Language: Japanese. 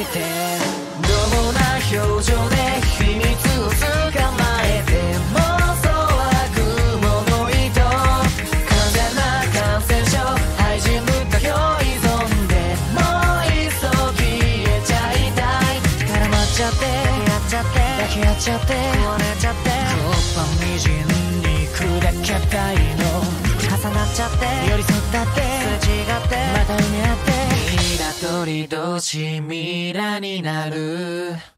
てどもな表情で秘密を捕まえて妄想は雲の糸完全な感染症廃人ぶった表依存でもういっそ消えちゃいたい絡まっちゃってやっちゃって抱き合っちゃって壊れちゃってこっぱみじんに砕けたいの重なっちゃって寄り添ったってすれ違ってまた埋め合ってミイラ取り同士ミイラになる